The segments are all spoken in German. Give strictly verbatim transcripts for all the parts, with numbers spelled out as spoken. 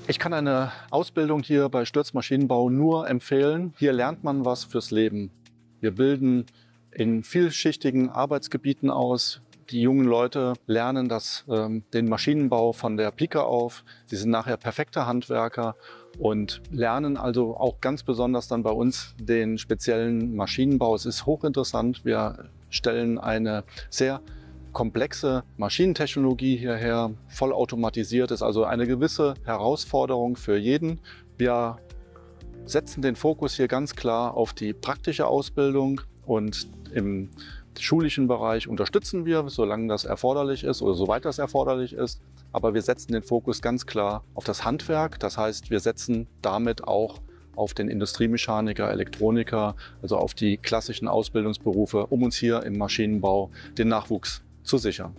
Ich kann eine Ausbildung hier bei Stürz Maschinenbau nur empfehlen. Hier lernt man was fürs Leben. Wir bilden in vielschichtigen Arbeitsgebieten aus. Die jungen Leute lernen das, ähm, den Maschinenbau von der Pike auf. Sie sind nachher perfekte Handwerker und lernen also auch ganz besonders dann bei uns den speziellen Maschinenbau. Es ist hochinteressant. Wir stellen eine sehr komplexe Maschinentechnologie hierher, vollautomatisiert, ist also eine gewisse Herausforderung für jeden. Wir setzen den Fokus hier ganz klar auf die praktische Ausbildung und im schulischen Bereich unterstützen wir, solange das erforderlich ist oder soweit das erforderlich ist. Aber wir setzen den Fokus ganz klar auf das Handwerk. Das heißt, wir setzen damit auch auf den Industriemechaniker, Elektroniker, also auf die klassischen Ausbildungsberufe, um uns hier im Maschinenbau den Nachwuchs zu sichern.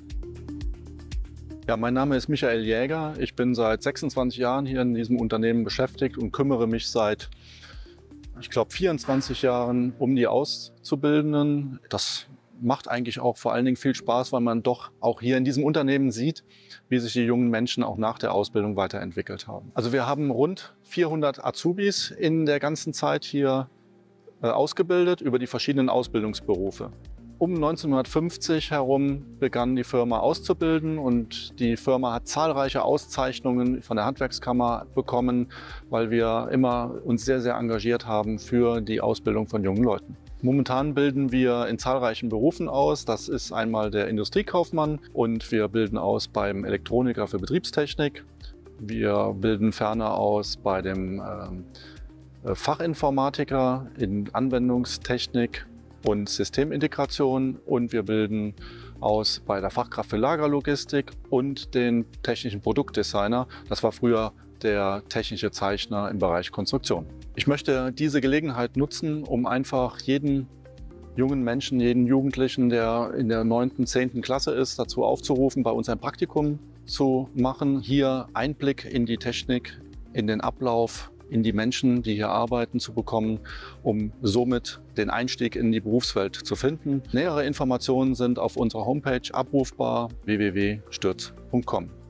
Ja, mein Name ist Michael Jäger. Ich bin seit sechsundzwanzig Jahren hier in diesem Unternehmen beschäftigt und kümmere mich seit, ich glaube, vierundzwanzig Jahren um die Auszubildenden. Das macht eigentlich auch vor allen Dingen viel Spaß, weil man doch auch hier in diesem Unternehmen sieht, wie sich die jungen Menschen auch nach der Ausbildung weiterentwickelt haben. Also wir haben rund vierhundert Azubis in der ganzen Zeit hier äh, ausgebildet über die verschiedenen Ausbildungsberufe. Um neunzehnhundertfünfzig herum begann die Firma auszubilden und die Firma hat zahlreiche Auszeichnungen von der Handwerkskammer bekommen, weil wir immer uns sehr, sehr engagiert haben für die Ausbildung von jungen Leuten. Momentan bilden wir in zahlreichen Berufen aus. Das ist einmal der Industriekaufmann und wir bilden aus beim Elektroniker für Betriebstechnik. Wir bilden ferner aus bei dem äh, Fachinformatiker in Anwendungstechnik und Systemintegration und wir bilden aus bei der Fachkraft für Lagerlogistik und den technischen Produktdesigner. Das war früher der technische Zeichner im Bereich Konstruktion. Ich möchte diese Gelegenheit nutzen, um einfach jeden jungen Menschen, jeden Jugendlichen, der in der neunten, zehnten Klasse ist, dazu aufzurufen, bei uns ein Praktikum zu machen, hier Einblick in die Technik, in den Ablauf, in die Menschen, die hier arbeiten, zu bekommen, um somit den Einstieg in die Berufswelt zu finden. Nähere Informationen sind auf unserer Homepage abrufbar w w w punkt stürz punkt com.